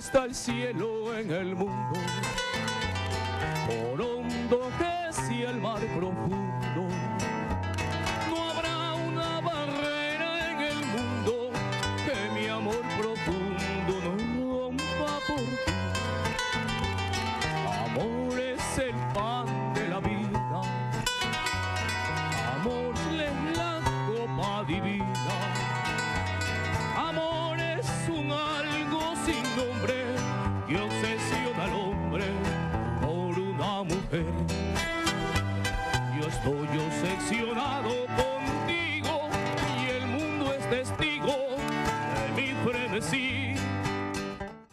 está el cielo en el mundo, por hondo que sea el mar profundo.